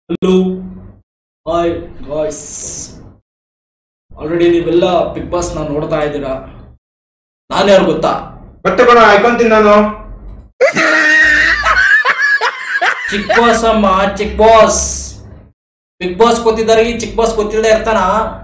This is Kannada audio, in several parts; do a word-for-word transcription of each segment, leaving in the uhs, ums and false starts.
ಹಲೋ ಹಾಯ್ ಗಾಯ್ಸ್, ಆಲ್ರೆಡಿ ನೀವೆಲ್ಲ ಬಿಗ್ ಬಾಸ್ ನ ನೋಡ್ತಾ ಇದ್ದೀರಾ. ನಾನು ಯಾರು ಗೊತ್ತಾ? ಮತ್ತೆ ಕಣ ಆಯ್ಕೊಂತೀನಿ ನಾನು. ಚಿಕ್ ಬಾಸ್ ಅಮ್ಮ, ಚಿಕ್ ಬಾಸ್. ಬಿಗ್ ಬಾಸ್ ಗೊತ್ತಿದ್ದಾರೆ, ಚಿಕ್ ಬಾಸ್ ಗೊತ್ತಿಲ್ಲದೆ ಇರ್ತಾನ?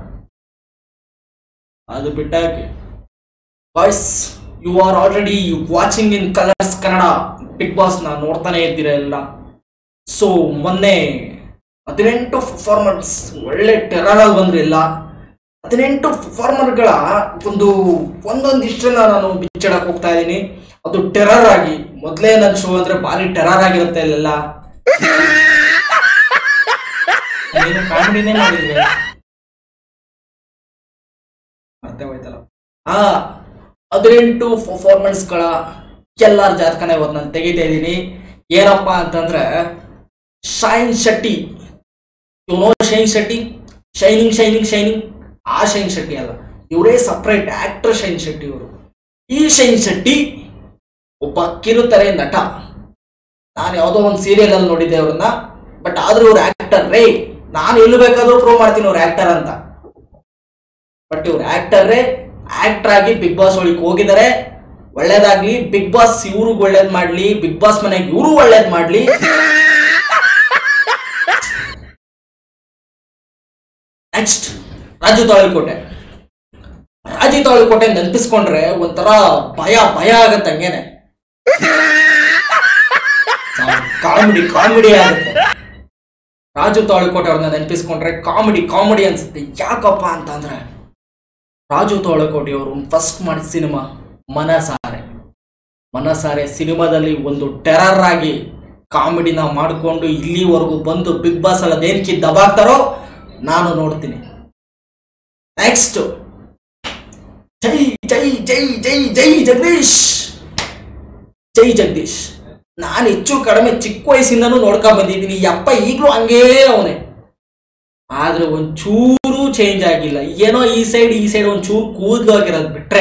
ಅದು ಬಿಟ್ಟಾಕಿ guys, you are already watching in Colors Kannada. Big boss ನ ನೋಡ್ತಾನೆ ಇದ್ದೀರಾ ಎಲ್ಲ. ಸೊ ಮೊನ್ನೆ ಹದಿನೆಂಟು ಪರ್ಫಾರ್ಮೆನ್ಸ್ ಒಳ್ಳೆ ಟೆರರ್ ಆಗಿ ಬಂದ್ರಿಲ್ಲ. ಹದಿನೆಂಟು ಪರ್ಫಾರ್ಮರ್ಗಳ ಒಂದು ಒಂದೊಂದು ಇಷ್ಟನ್ನ ನಾನು ಬಿಚ್ಚಿಡಕ್ ಹೋಗ್ತಾ ಇದ್ದೀನಿ. ಅದು ಟೆರರ್ ಆಗಿ. ಮೊದಲೇ ನನ್ನ ಶೋ ಅಂದ್ರೆ ಭಾರಿ ಟೆರರ್ ಆಗಿರುತ್ತೆ ಇಲ್ಲೆಲ್ಲ. ಏನು ಕಾಮಿಡಿನೇ ಮಾಡಿದ್ರೆ ಅರ್ಥ ಹೋಯ್ತಲ್ಲ. ಹಾ, ಹದಿನೆಂಟು ಪರ್ಫಾರ್ಮೆನ್ಸ್ಗಳ ಎಲ್ಲರ ಜಾತಕನ ಇವತ್ತು ನಾನು ತೆಗಿತಾ ಇದ್ದೀನಿ. ಏನಪ್ಪಾ ಅಂತಂದ್ರೆ, Shine Shetty, you know Shine Shetty, shining shining shining ಆ ಶೈನ್ ಶೆಟ್ಟಿ ಅಲ್ಲ, ಇವರೇ ಸಪ್ರೇಟ್ ಆಕ್ಟರ್ ಶೈನ್ ಶೆಟ್ಟಿ ಇವರು. ಈ ಶೈನ್ ಶೆಟ್ಟಿ ಒಬ್ಬ ಕಿರುತೆರೆ ನಟ. ನಾನು ಯಾವುದೋ ಒಂದು ಸೀರಿಯಲ್ ಅಲ್ಲಿ ನೋಡಿದ್ದೆ ಅವ್ರನ್ನ. ಬಟ್ ಆದ್ರೂ ಇವ್ರು ಆಕ್ಟರ್ ರೇ. ನಾನು ಎಲ್ಲಿ ಬೇಕಾದ್ರೂ ಪ್ರೂವ್ ಮಾಡ್ತೀನಿ ಅವ್ರು ಆಕ್ಟರ್ ಅಂತ. ಬಟ್ ಇವ್ರು ಆಕ್ಟರ್ ರೇ. ಆಕ್ಟರ್ ಆಗಿ ಬಿಗ್ ಬಾಸ್ ಒಳಗೆ ಹೋಗಿದ್ದಾರೆ. ಒಳ್ಳೇದಾಗ್ಲಿ, ಬಿಗ್ ಬಾಸ್ ಇವ್ರಿಗೆ ಒಳ್ಳೇದ್ ಮಾಡ್ಲಿ, ಬಿಗ್ ಬಾಸ್ ಮನೆಗೆ ಇವರು ಒಳ್ಳೇದ್ ಮಾಡ್ಲಿ. ನೆಕ್ಸ್ಟ್ ರಾಜು ತಾಳಿಕೋಟೆ. ರಾಜು ತಾಳಿಕೋಟೆ ನೆನಪಿಸ್ಕೊಂಡ್ರೆ ಒಂಥರ ಭಯ ಭಯ ಆಗತ್ತೆ. ಹಂಗೇನೆ ಕಾಮಿಡಿ ಕಾಮಿಡಿ ಆಗುತ್ತೆ. ರಾಜು ತಾಳಿಕೋಟೆ ಅವ್ರನ್ನ ನೆನಪಿಸ್ಕೊಂಡ್ರೆ ಕಾಮಿಡಿ ಕಾಮಿಡಿ ಅನ್ಸುತ್ತೆ. ಯಾಕಪ್ಪ ಅಂತಂದ್ರೆ, ರಾಜು ತಾಳಿಕೋಟೆ ಅವರು ಫಸ್ಟ್ ಮಾಡಿದ ಸಿನಿಮಾ ಮನಸಾರೆ. ಮನಸಾರೆ ಸಿನಿಮಾದಲ್ಲಿ ಒಂದು ಟೆರರ್ ಆಗಿ ಕಾಮಿಡಿನ ಮಾಡಿಕೊಂಡು ಇಲ್ಲಿವರೆಗೂ ಬಂದು ಬಿಗ್ ಬಾಸ್ ಅಲ್ಲಿ ಅದೇನ್ಕಿ ದಬಾಕ್ತಾರೋ ನಾನು ನೋಡ್ತೀನಿ. ನೆಕ್ಸ್ಟ್ ಜೈ ಜೈ ಜೈ ಜೈ ಜೈ ಜಗದೀಶ್. ಜೈ ಜಗದೀಶ್ ನಾನು ಹೆಚ್ಚು ಕಡಿಮೆ ಚಿಕ್ಕ ವಯಸ್ಸಿಂದನೂ ನೋಡ್ಕೊಂಡ್ ಬಂದಿದ್ದೀನಿ. ಯಪ್ಪ ಈಗಲೂ ಹಂಗೇ ಅವನೇ. ಆದ್ರೆ ಒಂಚೂರು ಚೇಂಜ್ ಆಗಿಲ್ಲ. ಏನೋ ಈ ಸೈಡ್ ಈ ಸೈಡ್ ಒಂಚೂರು ಕೂದಲು ಆಗಿರೋದು ಬಿಟ್ರೆ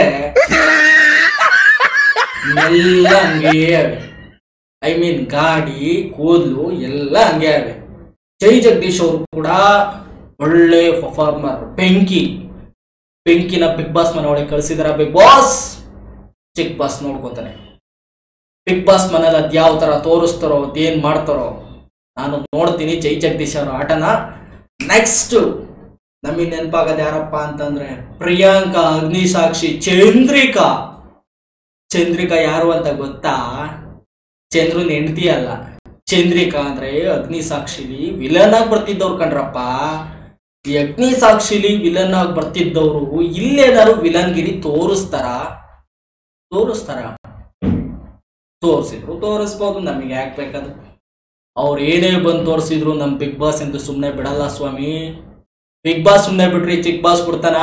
ಎಲ್ಲ ಹಂಗೇ ಅವೆ. ಐ ಮೀನ್ ಗಾಡಿ ಕೂದಲು ಎಲ್ಲ ಹಂಗೆ ಅವೆ. ಜೈ ಜಗದೀಶ್ ಅವರು ಕೂಡ ಒಳ್ಳೆ ಪರ್ಫಾರ್ಮರ್. ಬೆಂಕಿ ಬೆಂಕಿನ ಬಿಗ್ ಬಾಸ್ ಮನೆ ಒಳಗೆ ಕಳಿಸಿದಾರ. ಬಿಗ್ ಬಾಸ್ ಚಿಕ್ ಬಾಸ್ ನೋಡ್ಕೋತಾನೆ. ಬಿಗ್ ಬಾಸ್ ಮನೇಲಿ ಅದ್ ಯಾವ ತರ ತೋರಿಸ್ತಾರೋ, ಅದೇನ್ ಮಾಡ್ತಾರೋ ನಾನು ನೋಡ್ತೀನಿ ಜೈ ಜಗದೀಶ್ ಅವರ ಆಟನ. ನೆಕ್ಸ್ಟ್ ನಮಗೆ ನೆನಪಾಗದ ಯಾರಪ್ಪ ಅಂತಂದ್ರೆ, ಪ್ರಿಯಾಂಕಾ, ಅಗ್ನಿಸಾಕ್ಷಿ, ಚಂದ್ರಿಕಾ. ಚಂದ್ರಿಕಾ ಯಾರು ಅಂತ ಗೊತ್ತಾ? ಚಂದ್ರನ್ ಹೆಂಡತಿ ಅಲ್ಲ. ಚಂದ್ರಿಕಾ ಅಂದ್ರೆ ಅಗ್ನಿಸಾಕ್ಷಿಲಿ ವಿಲನ್ ಆಗಿ ಬರ್ತಿದ್ದವ್ರು ಕಣ್ರಪ್ಪ. ಈ ಅಗ್ನಿಸಾಕ್ಷಿಲಿ ವಿಲನ್ ಆಗಿ ಬರ್ತಿದ್ದವ್ರು ಇಲ್ಲೇನಾದ್ರು ವಿಲನ್ಗಿರಿ ತೋರಿಸ್ತಾರ? ತೋರಿಸ್ತಾರ? ತೋರಿಸಿದ್ರು ತೋರಿಸ್ಬೋದು, ನಮಗೆ ಯಾಕೆ ಬೇಕದು. ಅವ್ರು ಏನೇ ಬಂದು ತೋರಿಸಿದ್ರು ನಮ್ ಬಿಗ್ ಬಾಸ್ ಅಂತ ಸುಮ್ಮನೆ ಬಿಡಲ್ಲ ಸ್ವಾಮಿ. ಬಿಗ್ ಬಾಸ್ ಸುಮ್ಮನೆ ಬಿಟ್ರಿ ಚಿಕ್ ಬಾಸ್ ಬಿಡ್ತಾನ?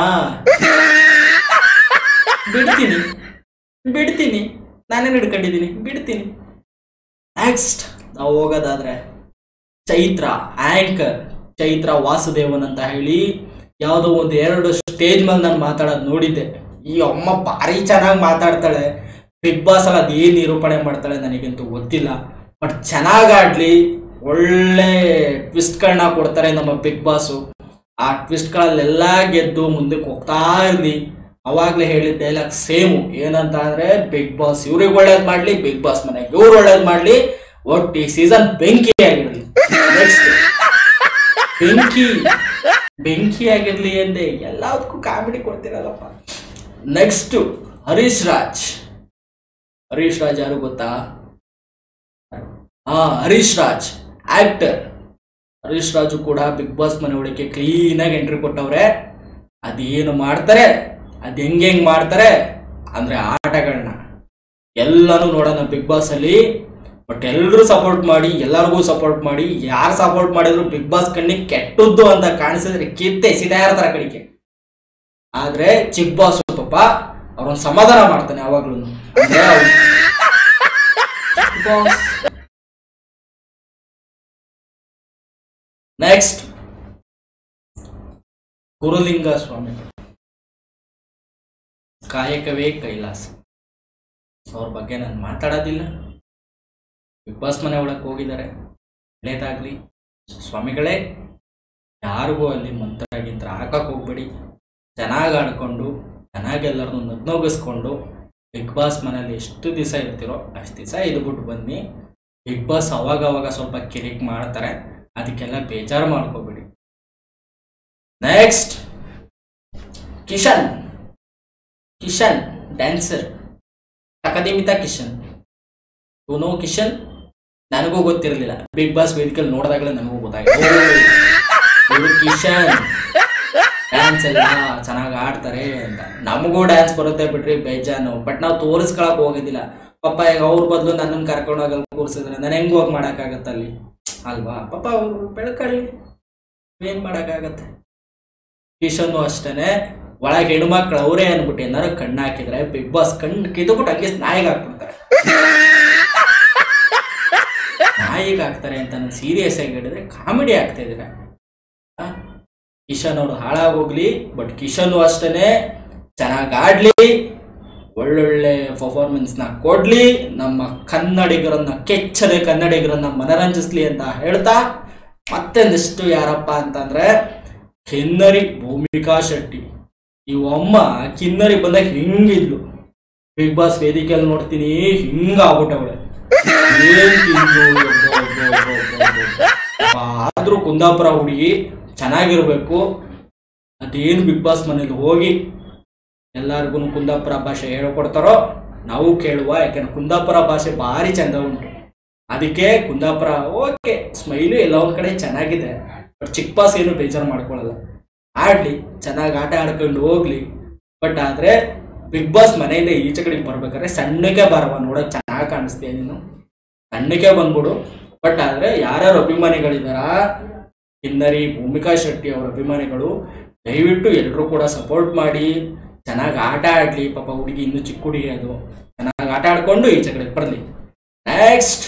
ಬಿಡ್ತೀನಿ ಬಿಡ್ತೀನಿ ನಾನೇನು ಹಿಡ್ಕೊಂಡಿದ್ದೀನಿ, ಬಿಡ್ತೀನಿ. ನೆಕ್ಸ್ಟ್ ನಾವು ಹೋಗೋದಾದ್ರೆ ಚೈತ್ರ ಆಂಕರ್. ಚೈತ್ರ ವಾಸುದೇವನ್ ಅಂತ ಹೇಳಿ ಯಾವುದೋ ಒಂದು ಎರಡು ಸ್ಟೇಜ್ ಮೇಲೆ ನಾನು ಮಾತಾಡೋದು ನೋಡಿದ್ದೆ. ಈ ಅಮ್ಮ ಭಾರಿ ಚೆನ್ನಾಗಿ ಮಾತಾಡ್ತಾಳೆ. ಬಿಗ್ ಬಾಸ್ ಅಲ್ಲಿ ಅದೇನು ನಿರೂಪಣೆ ಮಾಡ್ತಾಳೆ ನನಗಂತೂ ಗೊತ್ತಿಲ್ಲ. ಬಟ್ ಚೆನ್ನಾಗಿ ಆಡ್ಲಿ, ಒಳ್ಳೆ ಟ್ವಿಸ್ಟ್ಗಳನ್ನ ಕೊಡ್ತಾರೆ ನಮ್ಮ ಬಿಗ್ ಬಾಸು. ಆ ಟ್ವಿಸ್ಟ್ಗಳಲ್ಲೆಲ್ಲ ಗೆದ್ದು ಮುಂದಕ್ಕೆ ಹೋಗ್ತಾ ಇರ್ಲಿ. ಅವಾಗಲೇ ಹೇಳಿದ ಡೈಲಾಗ್ ಸೇಮು. ಏನಂತ ಅಂದ್ರೆ, ಬಿಗ್ ಬಾಸ್ ಇವ್ರಿಗೆ ಒಳ್ಳೇದು ಮಾಡ್ಲಿ, ಬಿಗ್ ಬಾಸ್ ಮನೆಗೆ ಇವ್ರು ಒಳ್ಳೇದು ಮಾಡ್ಲಿ, ಒಟ್ಟು ಈ ಸೀಸನ್ ಬೆಂಕಿ ಆಗಿರ್ಲಿ. ನೆಕ್ಸ್ಟ್ ಬೆಂಕಿ ಬೆಂಕಿ ಆಗಿರ್ಲಿ ಎಂದೇ ಎಲ್ಲದಕ್ಕೂ ಕಾಮಿಡಿ ಕೊಡ್ತಿರಲ್ಲಪ್ಪ. ನೆಕ್ಸ್ಟ್ ಹರೀಶ್ ರಾಜ್. ಹರೀಶ್ ರಾಜ್ ಯಾರು ಗೊತ್ತಾ? ಹಾ, ಹರೀಶ್ ರಾಜ್ ಆಕ್ಟರ್. ಹರೀಶ್ ರಾಜು ಕೂಡ ಬಿಗ್ ಬಾಸ್ ಮನೆ ಒಳಗೆ ಕ್ಲೀನ್ ಆಗಿ ಎಂಟ್ರಿ ಕೊಟ್ಟವ್ರೆ. ಅದೇನು ಮಾಡ್ತಾರೆ, ಅದ್ ಹೆಂಗ್ ಹೆಂಗ್ ಮಾಡ್ತಾರೆ ಅಂದ್ರೆ ಆಟಗಳನ್ನ ಎಲ್ಲಾನು ನೋಡೋಣ ಬಿಗ್ ಬಾಸ್ ಅಲ್ಲಿ. ಬಟ್ ಎಲ್ರು ಸಪೋರ್ಟ್ ಮಾಡಿ, ಎಲ್ಲರಿಗೂ ಸಪೋರ್ಟ್ ಮಾಡಿ. ಯಾರು ಸಪೋರ್ಟ್ ಮಾಡಿದ್ರು ಬಿಗ್ ಬಾಸ್ ಕಣ್ಣಿಗೆ ಕೆಟ್ಟದ್ದು ಅಂತ ಕಾಣಿಸಿದ್ರೆ ಕಿತ್ತೆ ಸಿದಾ ಇರ್ತಾರ ಕಡೆಗೆ. ಆದ್ರೆ ಚಿಕ್ ಬಾಸ್ ಪಾಪ ಅವ್ರನ್ನ ಸಮಾಧಾನ ಮಾಡ್ತಾನೆ ಯಾವಾಗ್ಲೂ. ನೆಕ್ಸ್ಟ್ ಗುರುಲಿಂಗ ಸ್ವಾಮಿ. ಕಾಯಕವೇ ಕೈಲಾಸ. ಅವ್ರ ಬಗ್ಗೆ ನಾನು ಮಾತಾಡೋದಿಲ್ಲ. ಬಿಗ್ ಬಾಸ್ ಮನೆ ಒಳಗೆ ಹೋಗಿದ್ದಾರೆ, ಒಳ್ಳೇದಾಗ್ಲಿ. ಸ್ವಾಮಿಗಳೇ, ಯಾರಿಗೂ ಅಲ್ಲಿ ಮಂತ್ರ ಗಿಂತ್ರ ಹಾಕಕ್ಕೆ ಹೋಗ್ಬೇಡಿ. ಚೆನ್ನಾಗಿ ಆಡ್ಕೊಂಡು ಚೆನ್ನಾಗಿ ಎಲ್ಲರನ್ನೂ ನಗ್ನೋಗಿಸ್ಕೊಂಡು ಬಿಗ್ ಬಾಸ್ ಮನೇಲಿ ಎಷ್ಟು ದಿವಸ ಇರ್ತೀರೋ ಅಷ್ಟು ದಿವಸ ಇದ್ಬಿಟ್ಟು ಬನ್ನಿ. ಬಿಗ್ ಬಾಸ್ ಅವಾಗ ಅವಾಗ ಸ್ವಲ್ಪ ಕಿರಿಕ್ ಮಾಡ್ತಾರೆ, ಅದಕ್ಕೆಲ್ಲ ಬೇಜಾರು ಮಾಡ್ಕೋಬೇಡಿ. ನೆಕ್ಸ್ಟ್ ಕಿಶನ್ ಕಿಶನ್ ಡ್ಯಾನ್ಸರ್ ಅಕಾಡೆಮಿತ ಕಿಶನ್ ಯು ನೋ ಕಿಶನ್. ನನಗೂ ಗೊತ್ತಿರಲಿಲ್ಲ, ಬಿಗ್ ಬಾಸ್ ವೇದಿಕೆಯಲ್ಲಿ ನೋಡಿದಾಗಲೇ ನನಗೂ ಗೊತ್ತಾಗಿದೆ ಕಿಶನ್ ಡ್ಯಾನ್ಸ್ ಎಲ್ಲ ಚೆನ್ನಾಗಿ ಆಡ್ತಾರೆ ಅಂತ. ನಮಗೂ ಡ್ಯಾನ್ಸ್ ಬರುತ್ತೆ ಬಿಡ್ರಿ ಬೇಜಾನು, ಬಟ್ ನಾವು ತೋರಿಸ್ಕೊಳಕ್ ಹೋಗೋದಿಲ್ಲ. ಪಾಪ ಈಗ ಅವ್ರ ಬದಲು ನನ್ನನ್ನು ಕರ್ಕೊಂಡೋಗಲ್ಲಿ ಕೂರಿಸಿದ್ರೆ ನಾನು ಹೆಂಗೆ ಹೋಗಿ ಮಾಡೋಕ್ಕಾಗತ್ತೆ ಅಲ್ಲಿ ಅಲ್ವಾ? ಪಾಪ ಅವರು ಬೆಳ್ಕೊಳ್ಳಿ, ಏನು ಮಾಡೋಕ್ಕಾಗತ್ತೆ. ಕಿಶನ್ನು ಅಷ್ಟೇ, ಒಳಗೆ ಹೆಣ್ಮಕ್ಳು ಅವರೇ ಅಂದ್ಬಿಟ್ಟು ಏನಾರು ಕಣ್ಣು ಹಾಕಿದ್ರೆ ಬಿಗ್ ಬಾಸ್ ಕಣ್ಣು ಕಿದ್ಬಿಟ್ಟು ಹಂಗೆ ನಾಯಿಗೆ ಹಾಕ್ಬಿಡ್ತಾರೆ. ನಾಯಿಗೆ ಹಾಕ್ತಾರೆ ಅಂತ ನಾನು ಸೀರಿಯಸ್ ಆಗಿ ಹೇಳಿದ್ರೆ ಕಾಮಿಡಿ ಆಗ್ತಾ ಇದ್ದೀರ. ಕಿಶನ್ ಅವರು ಹಾಳಾಗೋಗ್ಲಿ, ಬಟ್ ಕಿಶನ್ನು ಅಷ್ಟೇ ಚೆನ್ನಾಗಿ ಆಡ್ಲಿ, ಒಳ್ಳೊಳ್ಳೆ ಪರ್ಫಾರ್ಮೆನ್ಸ್ನ ಕೊಡ್ಲಿ, ನಮ್ಮ ಕನ್ನಡಿಗರನ್ನ ಕೆಚ್ಚದೆ ಕನ್ನಡಿಗರನ್ನ ಮನರಂಜಿಸ್ಲಿ ಅಂತ ಹೇಳ್ತಾ, ಮತ್ತೊಂದಿಷ್ಟು ಯಾರಪ್ಪ ಅಂತಂದ್ರೆ ಕಿನ್ನರಿ ಭೂಮಿಕಾ ಶೆಟ್ಟಿ. ಇವಮ್ಮ ಕಿನ್ನರಿ ಬಂದಾಗ ಹಿಂಗಿದ್ಲು, ಬಿಗ್ ಬಾಸ್ ವೇದಿಕೆಯಲ್ಲಿ ನೋಡ್ತೀನಿ ಹಿಂಗ ಆಗ್ಬಿಟ್ಟವಳೆ. ಏನ್ ತಿಂದು ಆದ್ರೂ ಕುಂದಾಪುರ ಹುಡುಗಿ ಚೆನ್ನಾಗಿರ್ಬೇಕು. ಅದೇನು ಬಿಗ್ ಬಾಸ್ ಮನೇಲಿ ಹೋಗಿ ಎಲ್ಲರಿಗೂ ಕುಂದಾಪುರ ಭಾಷೆ ಹೇಳ್ಕೊಡ್ತಾರೋ ನಾವು ಕೇಳುವ, ಯಾಕಂದ್ರೆ ಕುಂದಾಪುರ ಭಾಷೆ ಭಾರಿ ಚಂದ ಉಂಟು. ಅದಕ್ಕೆ ಕುಂದಾಪುರ ಓಕೆ ಸ್ಮೈಲು ಎಲ್ಲ ಒಂದ್ ಕಡೆ ಚೆನ್ನಾಗಿದೆ, ಬಟ್ ಚಿಕ್ಕ ಬಾಸ್ ಏನು ಬೇಜಾರು ಮಾಡ್ಕೊಳ್ಳಲ್ಲ. ಆಡ್ಲಿ, ಚೆನ್ನಾಗಿ ಆಟ ಆಡ್ಕೊಂಡು ಹೋಗ್ಲಿ. ಬಟ್ ಆದ್ರೆ ಬಿಗ್ ಬಾಸ್ ಮನೆಯಿಂದ ಈಚೆ ಕಡೆಗೆ ಬರ್ಬೇಕಾದ್ರೆ ಸಣ್ಣಕ್ಕೆ ಬರವ, ನೋಡಕ್ ಚೆನ್ನಾಗಿ ಕಾಣಿಸ್ತೀಯ ನೀನು, ಸಣ್ಣಕ್ಕೆ ಬಂದ್ಬಿಡು. ಬಟ್ ಆದ್ರೆ ಯಾರ್ಯಾರು ಅಭಿಮಾನಿಗಳಿದಾರ ಕಿನ್ನರಿ ಭೂಮಿಕಾ ಶೆಟ್ಟಿ ಅವರ ಅಭಿಮಾನಿಗಳು, ದಯವಿಟ್ಟು ಎಲ್ಲರೂ ಕೂಡ ಸಪೋರ್ಟ್ ಮಾಡಿ, ಚೆನ್ನಾಗಿ ಆಟ ಆಡ್ಲಿ. ಪಾಪ ಹುಡುಗಿ ಇನ್ನು ಚಿಕ್ಕ ಹುಡುಗಿ, ಅದು ಚೆನ್ನಾಗಿ ಆಟ ಆಡ್ಕೊಂಡು ಈಚೆ ಕಡೆ ಬರಲಿ. ನೆಕ್ಸ್ಟ್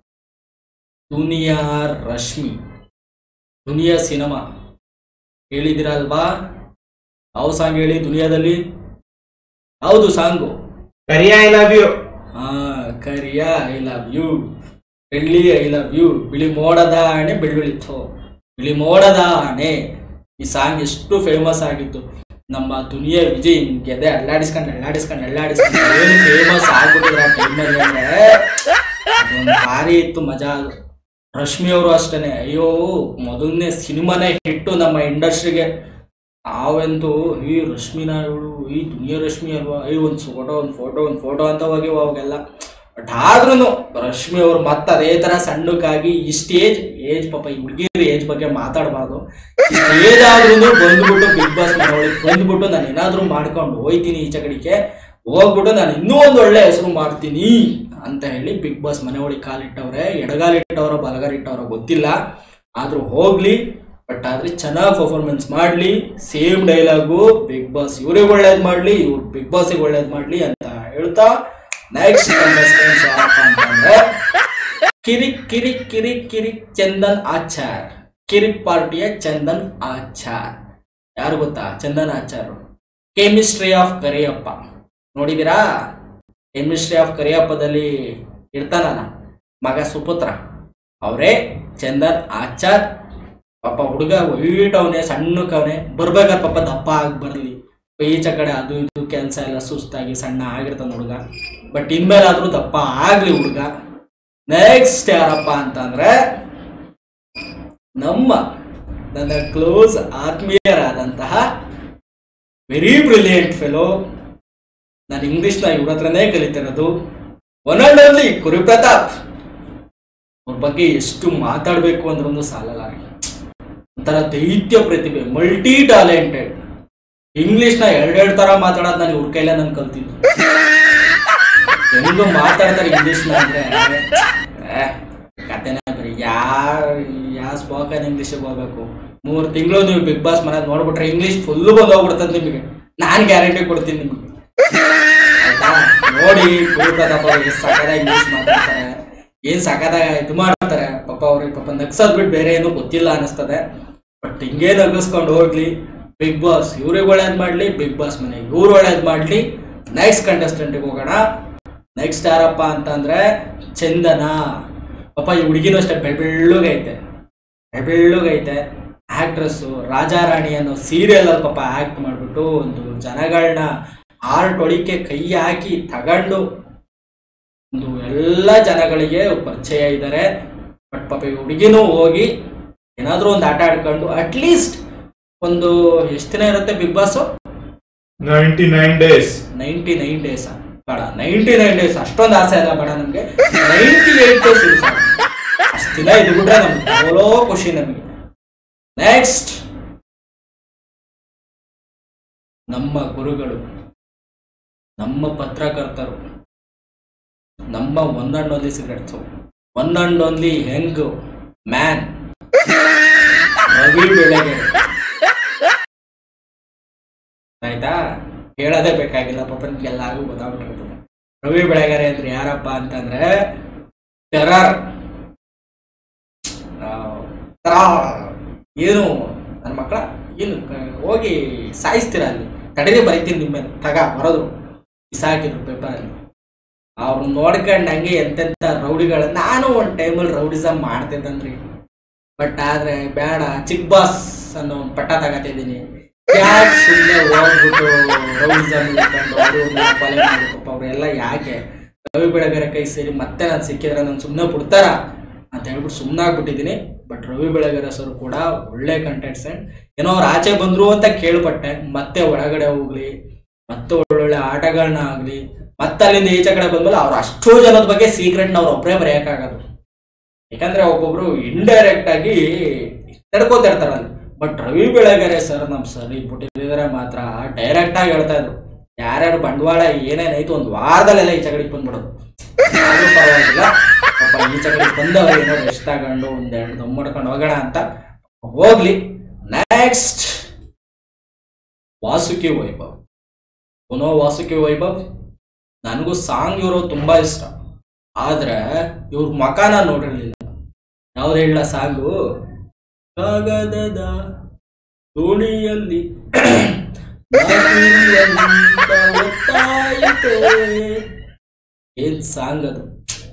ದುನಿಯಾ ರಶ್ಮಿ. ದುನಿಯಾ ಸಿನಿಮಾ ಹೇಳಿದಿರ ಅಲ್ವಾ? ಯಾವ ಸಾಂಗ್ ಹೇಳಿ ದುನಿಯಾದಲ್ಲಿ? ಹೌದು song Kariya I love you. ಹಾ, Kariya I love you, Belli I love you, ಬಿಳಿ ಮೋಡದ ಆಣೆ ಬೆಳ್ಳುಳಿತು, ಬಿಳಿ ಮೋಡದ ಆಣೆ. ಈ ಸಾಂಗ್ ಎಷ್ಟು ಫೇಮಸ್ ಆಗಿತ್ತು. ನಮ್ಮ ದುನಿಯಾ ವಿಜಯ್ ಗೆದೆ ಅಲ್ಲಾಡಿಸ್ಕೊಂಡು ಅಲ್ಲಾಡಿಸ್ಕೊಂಡು ಅಲ್ಲಾಡಿಸ್ಕೊಂಡು ಏನು ಫೇಮಸ್ ಆಗ್ಬಿಟ್ಟಿದ್ರು ಆ ಟೈಮಲ್ಲಿ ಅಂದ್ರೆ ಅದೊಂದು ಭಾರಿ ಇತ್ತು ಮಜಾ. ಅದು ರಶ್ಮಿ ಅವರು ಅಷ್ಟೇನೆ, ಅಯ್ಯೋ ಮೊದಲನೇ ಸಿನಿಮಾನೇ ಹಿಟ್ಟು ನಮ್ಮ ಇಂಡಸ್ಟ್ರಿಗೆ. ನಾವಂತೂ ಈ ರಶ್ಮಿನ ಇವಳು, ಈ ದುನಿಯಾ ರಶ್ಮಿ ಅಲ್ವಾ, ಈ ಒಂದು ಫೋಟೋ ಒಂದು ಫೋಟೋ ಒಂದು ಫೋಟೋ ಅಂತ ಹೋಗಿವ ಅವಾಗೆಲ್ಲ. ಬಟ್ ಆದ್ರೂ ರಶ್ಮಿ ಅವ್ರು ಮತ್ತೆ ಅದೇ ತರ ಸಣ್ಣಕ್ಕಾಗಿ ಇಷ್ಟ ಏಜ್ ಏಜ್ ಪಾಪ ಈ ಹುಡುಗಿಯರ ಏಜ್ ಬಗ್ಗೆ ಮಾತಾಡಬಾರ್ದು. ಏಜ್ ಆದ್ರೂ ಬಂದ್ಬಿಟ್ಟು ಬಿಗ್ ಬಾಸ್ ಮನೆಯೊಳಗೆ ಬಂದ್ಬಿಟ್ಟು ನಾನು ಏನಾದ್ರೂ ಮಾಡ್ಕೊಂಡು ಹೋಯ್ತೀನಿ ಈಚೆ ಕಡೆಗೆ ಹೋಗ್ಬಿಟ್ಟು ನಾನು ಇನ್ನೂ ಒಂದು ಒಳ್ಳೆ ಹೆಸರು ಮಾಡ್ತೀನಿ ಅಂತ ಹೇಳಿ ಬಿಗ್ ಬಾಸ್ ಮನೆಯೊಳಗೆ ಕಾಲಿಟ್ಟವ್ರೆ. ಎಡಗಾಲಿಟ್ಟವ್ರ ಬಲಗಾಲಿಟ್ಟವ್ರ ಗೊತ್ತಿಲ್ಲ, ಆದ್ರೂ ಹೋಗ್ಲಿ. ಬಟ್ ಆದ್ರೆ ಚೆನ್ನಾಗಿ ಪರ್ಫಾರ್ಮೆನ್ಸ್ ಮಾಡ್ಲಿ. ಸೇಮ್ ಡೈಲಾಗು, ಬಿಗ್ ಬಾಸ್ ಇವ್ರಿಗೆ ಒಳ್ಳೇದ್ ಮಾಡ್ಲಿ, ಇವ್ರು ಬಿಗ್ ಬಾಸ್ಗೆ ಒಳ್ಳೇದ್ ಮಾಡ್ಲಿ ಅಂತ ಹೇಳ್ತಾ ನೆಕ್ಸ್ಟ್ ಯಾರಪ್ಪ ಅಂತಂದ್ರೆ ಕಿರಿಕ್ ಕಿರಿಕ್ ಕಿರಿಕ್ ಕಿರಿಕ್ ಚಂದನ್ ಆಚಾರ್. ಕಿರಿಕ್ ಪಾರ್ಟಿಯ ಚಂದನ್ ಆಚಾರ್ ಯಾರು ಗೊತ್ತಾ? ಚಂದನ್ ಆಚಾರ್ ಕೆಮಿಸ್ಟ್ರಿ ಆಫ್ ಕರಿಯಪ್ಪ ನೋಡಿದಿರಾ? ಕೆಮಿಸ್ಟ್ರಿ ಆಫ್ ಕರಿಯಪ್ಪದಲ್ಲಿ ಇರ್ತಾನಲ್ಲ ಮಗ ಸುಪುತ್ರ, ಅವರೇ ಚಂದನ್ ಆಚಾರ್. ಪಾಪ ಹುಡುಗ ವೈಟ್ ಅವನೇ, ಸಣ್ಣಕ್ಕವನೇ, ಬರ್ಬೇಕಾದ್ರೆ ಪಾಪ ದಪ್ಪ ಆಗಿ ಬರಲಿ. ಈಚೆ ಕಡೆ ಅದು ಇದು ಕೆಲಸ ಎಲ್ಲ ಸುಸ್ತಾಗಿ ಸಣ್ಣ ಆಗಿರ್ತಾನೆ ಹುಡುಗ. ಬಟ್ ಇನ್ಮೇಲಾದ್ರೂ ದಪ್ಪ ಆಗ್ಲಿ ಹುಡುಗ. ನೆಕ್ಸ್ಟ್ ಯಾರಪ್ಪ ಅಂತಂದ್ರೆ ನಮ್ಮ ನನ್ನ ಕ್ಲೋಸ್ ಆತ್ಮೀಯರಾದಂತಹ ವೆರಿ ಬ್ರಿಲಿಯಂಟ್ ಫೆಲೋ, ನಾನು ಇಂಗ್ಲಿಷ್ನ ಇವ್ರ ಹತ್ರನೇ ಕಲಿತಿರೋದು, ಒನ್ ಅಂಡ್ ಓನ್ಲಿ ಕುರಿ ಪ್ರತಾಪ್. ಅವ್ರ ಬಗ್ಗೆ ಎಷ್ಟು ಮಾತಾಡಬೇಕು ಅಂದ್ರೂ ಸಾಲಲ್ಲ. ಒಂಥರ ದೈತ್ಯ ಪ್ರತಿಭೆ, ಮಲ್ಟಿ ಟ್ಯಾಲೆಂಟೆಡ್. ಇಂಗ್ಲಿಷ್ನ ಎರಡೆರಡು ತರ ಮಾತಾಡೋದು ನಾನು ಇವ್ರ ಕೈಲೇ ನಾನು ಕಲ್ತಿದ್ದು. ಹೆಂಗು ಮಾತಾಡ್ತಾರೆ ಇಂಗ್ಲಿಷ್ನ ಅಂದ್ರೆ ಕತೆನೇ ಬರೀ. ಯಾರು ಯಾವ ಸ್ಪೋಕನ್ ಇಂಗ್ಲೀಷಿಗೆ ಹೋಗ್ಬೇಕು? ಮೂರು ತಿಂಗಳು ನೀವು ಬಿಗ್ ಬಾಸ್ ಮನೇಲಿ ನೋಡ್ಬಿಟ್ರೆ ಇಂಗ್ಲೀಷ್ ಫುಲ್ಲು ಬಂದು ಹೋಗ್ಬಿಡ್ತದೆ ನಿಮಗೆ, ನಾನು ಗ್ಯಾರಂಟಿ ಕೊಡ್ತೀನಿ ನಿಮಗೆ. ಆಯ್ತಾ? ನೋಡಿ ಕುರಿ ಪ್ರತಾಪ್ ಅವ್ರಿಗೆ ಸಕದ ಇಂಗ್ಲೀಷ್ ಮಾತಾಡ್ತಾರೆ, ಏನ್ ಸಕದಾಗ ಇದು ಮಾಡ್ತಾರೆ. ಪಾಪ ಅವ್ರಿಗೆ ಪಾಪ ನಗ್ಸೋದ್ ಬಿಟ್ಟು ಬೇರೆ ಏನೂ ಗೊತ್ತಿಲ್ಲ ಅನಿಸ್ತದೆ. ಬಟ್ ಹಿಂಗೇ ನಗಿಸ್ಕೊಂಡು ಹೋಗ್ಲಿ. ಬಿಗ್ ಬಾಸ್ ಇವ್ರಿಗೆ ಒಳ್ಳೇದ್ ಮಾಡ್ಲಿ, ಬಿಗ್ ಬಾಸ್ ಮನೆಗೆ ಇವ್ರು ಒಳ್ಳೇದ್ ಮಾಡ್ಲಿ. ನೆಕ್ಸ್ಟ್ ಕಂಟೆಸ್ಟೆಂಟ್ಗೆ ಹೋಗೋಣ. ನೆಕ್ಸ್ಟ್ ಯಾರಪ್ಪ ಅಂತಂದ್ರೆ ಚಂದನ. ಪಾಪ ಈ ಹುಡುಗಿನೂ ಅಷ್ಟೇ ಬೆಳ್ ಬೆಳ್ಳಗೈತೆ, ಬೆಳ್ಳಗೈತೆ. ಆಕ್ಟ್ರೆಸ್ಸು ರಾಜಾರಾಣಿ ಅನ್ನೋ ಸೀರಿಯಲ್ ಅಲ್ಲಿ ಪಾಪ ಆಕ್ಟ್ ಮಾಡ್ಬಿಟ್ಟು ಒಂದು ಜನಗಳನ್ನ ಹಾರ್ಟ್ ಒಳಿಕೆ ಕೈ ಹಾಕಿ ತಗೊಂಡು ಒಂದು ಎಲ್ಲ ಜನಗಳಿಗೆ ಪರಿಚಯ ಇದ್ದಾರೆ. ಬಟ್ ಪಾಪ ಈ ಹುಡುಗಿನೂ ಹೋಗಿ ಏನಾದ್ರೂ ಒಂದು ಆಟ ಆಡ್ಕೊಂಡು ಅಟ್ಲೀಸ್ಟ್ ಒಂದು ಎಷ್ಟು ದಿನ ಇರುತ್ತೆ big boss? Ninety nine days ninety nine days ಬೇಡ, ನೈಂಟಿ ನೈನ್ ಡೇಸ್ ಅಷ್ಟೊಂದು ಆಸೆ ಅಲ್ಲ ಬೇಡ ನಮ್ಗೆ. ನೈಂಟಿ ಏಟ್ ಡೇಸ್ ಇರುತ್ತೆ, ಅಷ್ಟು ದಿನ ಇದು ಬಿಟ್ರೆ ನಮ್ಗೆ ಅವಲೋ ಖುಷಿ ನಮಗೆ. ನೆಕ್ಸ್ಟ್, ನಮ್ಮ ಗುರುಗಳು, ನಮ್ಮ ಪತ್ರಕರ್ತರು, ನಮ್ಮ one and only cigarettes, one and only young man Ravi Belagere. ಆಯ್ತಾ, ಹೇಳೋದೇ ಬೇಕಾಗಿಲ್ಲ, ಪಾಪ ಎಲ್ಲಾರ್ಗೂ ಗೊತ್ತಾಗ್ಬಿಟ್ಟಿರ್ತದೆ. ರವಿ ಬೆಳಗೆರೆ ಅಂದ್ರೆ ಯಾರಪ್ಪ ಅಂತಂದ್ರೆ ಟೆರರ್. ಏನು ನನ್ನ ಮಕ್ಕಳ ಏನು ಹೋಗಿ ಸಾಯಿಸ್ತೀರ ಅಲ್ಲಿ, ತಡೆದೇ ಬರೀತೀನಿ ನಿಮ್ಮ ಮೇಲೆ, ತಗ ಬರೋದು ಬಿಸಾಕಿದ್ರು ಪೇಪರಲ್ಲಿ. ಅವ್ರು ನೋಡ್ಕೊಂಡು ಹಂಗೆ ಎಂತೆಂಥ ರೌಡಿಗಳ. ನಾನು ಒಂದು ಟೈಮಲ್ಲಿ ರೌಡಿಸಮ್ ಮಾಡ್ತಿದ್ದಂದ್ರಿ, ಬಟ್ ಆದ್ರೆ ಬೇಡ, ಚಿಕ್ ಬಾಸ್ ಅನ್ನೋ ಒಂದು ಪಟ್ಟ ತಗೋತಿದ್ದೀನಿ. ಯಾಕೆ ಸುಮ್ಮನೆ ಹೋಗ್ಬಿಟ್ಟು ರೌಡಿಸಮ್ ಇಟ್ಕೊಂಡು ಕೊಲೆ ಮಾಡ್ಬೇಕು ಅವರೆಲ್ಲ? ಯಾಕೆ ರವಿ ಬೆಳಗೆರೆ ಕೈ ಸೇರಿ ಮತ್ತೆ ನಾನು ಸಿಕ್ಕಿದ್ರೆ ನಾನು ಸುಮ್ಮನೆ ಬಿಡ್ತಾರ ಅಂತ ಹೇಳ್ಬಿಟ್ಟು ಸುಮ್ಮನೆ ಆಗ್ಬಿಟ್ಟಿದ್ದೀನಿ. ಬಟ್ ರವಿ ಬೆಳಗೆರೆ ಸರ್ ಕೂಡ ಒಳ್ಳೆ ಕಂಟೆಂಟ್ಸೆಂಟ್. ಏನೋ ಅವ್ರು ಆಚೆ ಬಂದ್ರು ಅಂತ ಕೇಳ್ಪಟ್ಟೆ, ಮತ್ತೆ ಒಳಗಡೆ ಹೋಗ್ಲಿ, ಮತ್ತೆ ಒಳ್ಳೊಳ್ಳೆ ಆಟಗಳನ್ನ ಆಗ್ಲಿ, ಮತ್ತೆ ಅಲ್ಲಿಂದ ಈಚೆ ಕಡೆ ಬಂದ್ಮೇಲೆ ಅವ್ರು ಅಷ್ಟೋ ಜನದ ಬಗ್ಗೆ ಸೀಕ್ರೆಟ್ನ ಅವ್ರು ಒಬ್ಬರೇ ಬರೆಯೋಕ್ಕಾಗೋದು. ಯಾಕಂದ್ರೆ ಒಬ್ಬೊಬ್ರು ಇಂಡೈರೆಕ್ಟ್ ಆಗಿ ತಡ್ಕೋತಿರ್ತಾರಲ್ಲಿ. ಬಟ್ ರವಿ ಬೆಳಗೆರೆ ಸರ್ ನಮ್ಮ ಸರ್ ಇಟ್ಬಿಟ್ಟಿದ್ರೆ ಮಾತ್ರ ಡೈರೆಕ್ಟ್ ಆಗಿ ಹೇಳ್ತಾ ಇದ್ರು, ಯಾರ್ಯಾರು ಬಂಡವಾಳ ಏನೇನಾಯ್ತು ಒಂದು ವಾರದಲ್ಲೆಲ್ಲ ಈಚೆ ಕಡೆಗೆ ಬಂದ್ಬಿಡೋದು. ಯಾರು ಪರವಾಗಿಲ್ಲ, ಪಾಪ ಈಚೆ ಕಡೆಗೆ ಬಂದವರು ಏನೋ ರೆಸ್ಟ್ ತಗೊಂಡು ಒಂದೆರಡು ದಮ್ ಮಾಡ್ಕೊಂಡು ಹೋಗೋಣ ಅಂತ ಹೋಗ್ಲಿ. ನೆಕ್ಸ್ಟ್, ವಾಸುಕಿ ವೈಭವ್. ಪುನಃ ವಾಸುಕಿ ವೈಭವ್ ನನಗೂ ಸಾಂಗ್ ಇವರು ತುಂಬಾ ಇಷ್ಟ, ಆದ್ರೆ ಇವ್ರ ಮಕಾನ ನೋಡಿರ್ಲಿಲ್ಲ. ಯಾವ್ದು ಹೇಳ ಸಾಂಗು? ಕಾಗದದ ದೋಣಿಯಲ್ಲಿ ಏನ್ ಸಾಂಗ್ ಅದು?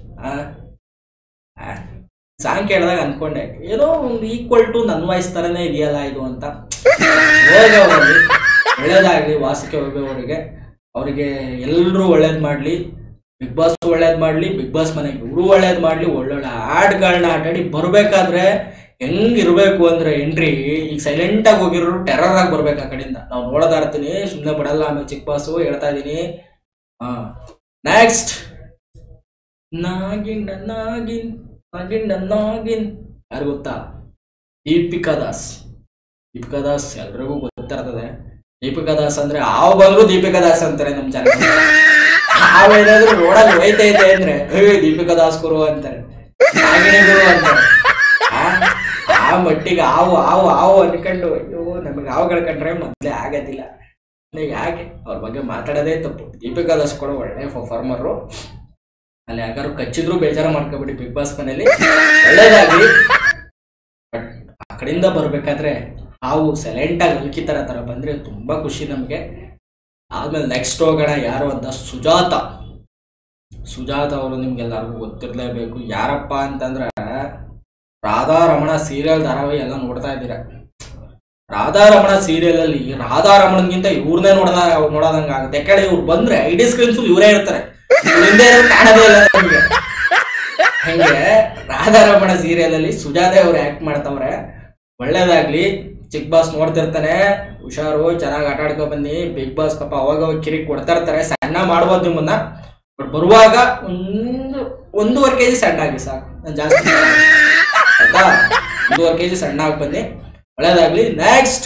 ಸಾಂಗ್ ಕೇಳಿದಾಗ ಅನ್ಕೊಂಡೆ ಏನೋ ಒಂದು ಈಕ್ವಲ್ ಟು ನನ್ನ ವಾಯ್ಸ್ ತರನೇ ಇದೆಯಲ್ಲ ಇದು ಅಂತ. ಹೋಗವರಲ್ಲಿ ಒಳ್ಳೇದಾಗ್ಲಿ ವಾಸುಕಿ ವೈಭವ್ ಅವರಿಗೆ, ಅವರಿಗೆ ಎಲ್ಲರೂ ಒಳ್ಳೇದ್ ಮಾಡ್ಲಿ, ಬಿಗ್ ಬಾಸ್ ಒಳ್ಳೇದ್ ಮಾಡ್ಲಿ, ಬಿಗ್ ಬಾಸ್ ಮನೆಗೆ ಇವರು ಒಳ್ಳೇದ್ ಮಾಡ್ಲಿ, ಒಳ್ಳೊಳ್ಳೆ ಹಾಡ್ಗಳನ್ನ ಆಟಾಡಿ ಬರ್ಬೇಕಾದ್ರೆ ಹೆಂಗಿರ್ಬೇಕು ಅಂದ್ರೆ ಎಂಟ್ರಿ ಈಗ ಸೈಲೆಂಟ್ ಆಗಿ ಹೋಗಿರೋರು ಟೆರರ್ ಆಗಿ ಬರ್ಬೇಕು ಆ ಕಡೆಯಿಂದ. ನಾವು ನೋಡೋದಾ ಇರ್ತೀನಿ, ಸುಮ್ಮನೆ ಬಿಡಲ್ಲ. ಆಮೇಲೆ ಚಿಕ್ಕ ಬಾಸು ಹೇಳ್ತಾ ಇದೀನಿ. ಹಾ, ನೆಕ್ಸ್ಟ್, ನಾಗಿನ್ ನಾಗಿನ್ ನಾಗಿನ್ ನಾಗಿನ್ ಯಾರು ಗೊತ್ತಾ? ದೀಪಿಕಾ ದಾಸ್. ದೀಪಿಕಾ ದಾಸ್ ಎಲ್ರಿಗೂ ಗೊತ್ತಿರ್ತದೆ. ದೀಪಿಕಾ ದಾಸ್ ಅಂದ್ರೆ ಹಾವು ಬಂದ್ರು ದೀಪಿಕಾ ದಾಸ್ ಅಂತಾರೆ ನಮ್ಮ ಜನ. ಹಾವೇನಾದ್ರು ರೋಡಲ್ಲಿ ಹೋಯ್ತೈತೆ ಅಂದ್ರೆ ಏ ದೀಪಿಕಾ ದಾಸ್ ಗುರು ಅಂತಾರೆ, ನಾಗಿಣಿ ಗುರು ಅಂತಾರೆ. ಆ ಮಟ್ಟಿಗೆ ಹಾವು ಹಾವು ಹಾವು ಅನ್ಕೊಂಡು ಅಯ್ಯೋ ನಮಗೆ ಹಾವುಗಳ ಕಂಡ್ರೆ ಮೊದಲೇ ಆಗೋದಿಲ್ಲ. ಯಾಕೆ ಅವ್ರ ಬಗ್ಗೆ ಮಾತಾಡೋದೇ ತಪ್ಪು. ದೀಪಿಕಾ ದಾಸ್ ಕೂಡ ಒಳ್ಳೆ ಪರ್ಫಾರ್ಮರು. ಅಲ್ಲಿ ಯಾರು ಕಚ್ಚಿದ್ರು ಬೇಜಾರು ಮಾಡ್ಕೊಬಿಡಿ ಬಿಗ್ ಬಾಸ್ ಮನೇಲಿ, ಒಳ್ಳೇದಾಗ್ಲಿ. ಬಟ್ ಆ ಕಡೆಯಿಂದ ಬರ್ಬೇಕಾದ್ರೆ ಹಾವು ಸೈಲೆಂಟ್ ಆಗಿ ಅಲ್ಕಿತರ ತರ ಬಂದ್ರೆ ತುಂಬಾ ಖುಷಿ ನಮ್ಗೆ. ಆದ್ಮೇಲೆ ನೆಕ್ಸ್ಟ್ ಹೋಗೋಣ ಯಾರು ಅಂತ, ಸುಜಾತ. ಸುಜಾತ ಅವರು ನಿಮ್ಗೆಲ್ಲರಿಗೂ ಗೊತ್ತಿರ್ಲೇಬೇಕು. ಯಾರಪ್ಪ ಅಂತಂದ್ರೆ ರಾಧಾರಮಣ ಸೀರಿಯಲ್ ಧಾರಾವಾಹಿ ಎಲ್ಲ ನೋಡ್ತಾ ಇದ್ದೀರಾ. ರಾಧಾರಮಣ ಸೀರಿಯಲ್ ಅಲ್ಲಿ ರಾಧಾರಮಣನ್ಗಿಂತ ಇವ್ರನ್ನೇ ನೋಡದ ನೋಡೋದಂಗ ಆಗುತ್ತೆ. ಯಾಕಂದ್ರೆ ಇವ್ರು ಬಂದ್ರೆ ಐಡಿ ಸ್ಕ್ರೀನ್ಸ್ ಇವರೇ ಇರ್ತಾರೆ, ಹಿಂದೆ ಕಾಣೋದೇ ಇಲ್ಲ ನಮ್ಗೆ. ಹಂಗೆ ರಾಧಾರಮಣ ಸೀರಿಯಲ್ ಅಲ್ಲಿ ಸುಜಾತೆ ಅವ್ರು ಆಕ್ಟ್ ಮಾಡ್ತವ್ರೆ. ಒಳ್ಳೇದಾಗ್ಲಿ. ಚಿಕ್ ಬಾಸ್ ನೋಡ್ತಿರ್ತಾನೆ, ಹುಷಾರು, ಚೆನ್ನಾಗಿ ಆಟ ಆಡ್ಕೊ ಬನ್ನಿ. ಬಿಗ್ ಬಾಸ್ ಪಾಪ ಅವಾಗ ಕಿರಿಕ್ ಕೊಡ್ತಾ ಇರ್ತಾರೆ, ಸಣ್ಣ ಮಾಡ್ಬೋದು ನಿಮ್ಮನ್ನ. ಬಟ್ ಬರುವಾಗ ಒಂದು ಒಂದೂವರೆ ಕೆಜಿ ಸಣ್ಣ ಆಗಿ ಸಾಕು, ನಾನು ಜಾಸ್ತಿ ಆಯ್ತಾ? ಒಂದೂವರೆ ಕೆಜಿ ಸಣ್ಣ ಆಗಿ ಬನ್ನಿ, ಒಳ್ಳೇದಾಗ್ಲಿ. ನೆಕ್ಸ್ಟ್,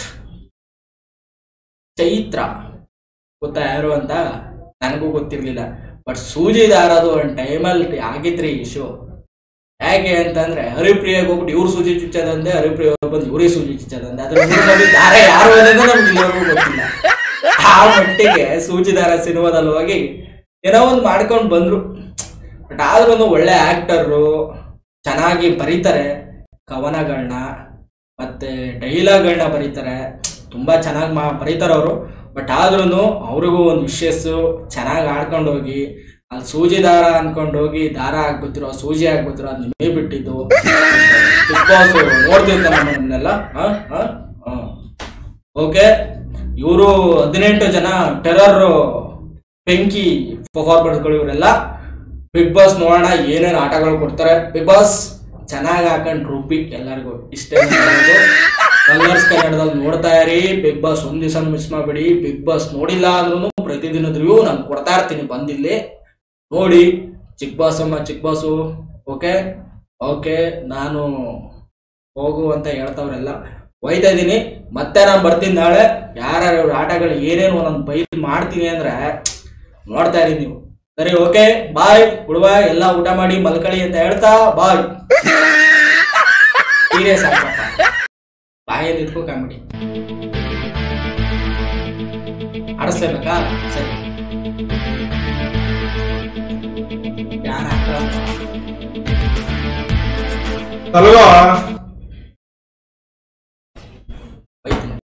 ಚೈತ್ರ. ಗೊತ್ತಾ ಯಾರು ಅಂತ? ನನಗೂ ಗೊತ್ತಿರ್ಲಿಲ್ಲ. ಬಟ್ ಸೂಜಿ ದಾರದು ಒಂದು ಟೈಮಲ್ಲಿ ಆಗಿತ್ರಿ ಇಶ್ಯೂ. ಯಾಕೆ ಅಂತಂದ್ರೆ ಹರಿಪ್ರಿಯಾಗ ಹೋಗ್ಬಿಟ್ಟು ಇವ್ರು ಸೂಜಿ ಚುಚ್ಚದಂದೆ, ಹರಿಪ್ರಿಯ ಬಂದು ಇವ್ರಿಗೆ ಸೂಜಿ ಚುಚ್ಚದಂದೆ. ಅದ್ರ ದಾರ ಯಾರು ಅನ್ನೋದು ನಮ್ಗೆ ಇಲ್ಲಿವರೆಗೂ ಗೊತ್ತಿಲ್ಲ. ಆ ಮಟ್ಟಿಗೆ ಸೂಜಿ ದಾರ ಸಿನಿಮಾದಲ್ಲಿ ಹೋಗಿ ಏನೋ ಒಂದು ಮಾಡ್ಕೊಂಡು ಬಂದ್ರು. ಬಟ್ ಆದ್ರೂ ಒಳ್ಳೆ ಆಕ್ಟರು, ಚೆನ್ನಾಗಿ ಬರೀತಾರೆ ಕವನಗಳನ್ನ, ಮತ್ತೆ ಡೈಲಾಗ್ಗಳನ್ನ ಬರೀತಾರೆ, ತುಂಬಾ ಚೆನ್ನಾಗಿ ಮಾ ಬರೀತಾರೆ ಅವರು. ಬಟ್ ಆದ್ರೂ ಅವ್ರಿಗೂ ಒಂದು ವಿಶಸ್ಸು, ಚೆನ್ನಾಗಿ ಆಡ್ಕೊಂಡು ಹೋಗಿ ಅಲ್ಲಿ ಸೂಜಿ ದಾರ ಅನ್ಕೊಂಡು ಹೋಗಿ ದಾರ ಆಗ್ಬಿಟ್ಟಿರೋ ಸೂಜಿ ಆಗ್ಬಿಟ್ಟಿರೋ ಅದು ನಿಮಗೆ ಬಿಟ್ಟಿದ್ದು. ಬಿಗ್ ಬಾಸ್ ನೋಡ್ತಿರ್ತಾನೆ ನಮ್ಮನ್ನೆಲ್ಲ. ಓಕೆ, ಇವರು ಹದಿನೆಂಟು ಜನ ಟೆರರ್ ಬೆಂಕಿ ಪರ್ಫಾರ್ಮರ್ಸ್ಗಳು ಇವರೆಲ್ಲ. ಬಿಗ್ ಬಾಸ್ ನೋಡೋಣ ಏನೇನು ಆಟಗಳು ಕೊಡ್ತಾರೆ. ಬಿಗ್ ಬಾಸ್ ಚೆನ್ನಾಗಿ ಹಾಕೊಂಡು ರುಬ್ಬಿ ಎಲ್ಲರಿಗೂ ಇಷ್ಟೇ. ಕಲರ್ಸ್ ಕನ್ನಡದಲ್ಲಿ ನೋಡ್ತಾ ಇರಿ. ಬಿಗ್ ಬಾಸ್ ಒಂದ್ ದಿವಸ ಮಿಸ್ ಮಾಡಬೇಡಿ. ಬಿಗ್ ಬಾಸ್ ನೋಡಿಲ್ಲ ಅಂದ್ರೂ ಪ್ರತಿದಿನದ ರಿವ್ಯೂ ನಾನು ಕೊಡ್ತಾ ಇರ್ತೀನಿ, ಬಂದಿಲ್ಲಿ ನೋಡಿ. ಚಿಕ್ಕ ಬಾಸ್ ಅಮ್ಮ ಚಿಕ್ಕ ಬಾಸು. ಓಕೆ ಓಕೆ ನಾನು ಹೋಗು ಅಂತ ಹೇಳ್ತಾವ್ರೆಲ್ಲ, ಹೋಯ್ತಾ ಇದ್ದೀನಿ. ಮತ್ತೆ ನಾನು ಬರ್ತೀನಿ ನಾಳೆ. ಯಾರ್ಯಾರ ಆಟಗಳು ಏನೇನು ಒಂದೊಂದು ಬೈಲ್ ಮಾಡ್ತೀನಿ ಅಂದ್ರೆ ನೋಡ್ತಾ ಇರಿ ನೀವು. ಸರಿ, ಓಕೆ, ಬಾಯ್. ಹುಡುಗ ಎಲ್ಲ ಊಟ ಮಾಡಿ ಮಲ್ಕಳಿ ಅಂತ ಹೇಳ್ತಾ ಬಾಯ್. ಸೀರಿಯಸ್ ಆಗ್ತಪ್ಪ, ಬಾಯಲ್ಲಿ ಇಟ್ಕೋ ಕಾಮಿಡಿ ಆಡಿಸ್ಲೇಬೇಕಾ? ಸರಿ, ಯಾರ ಅಲ್ವಾ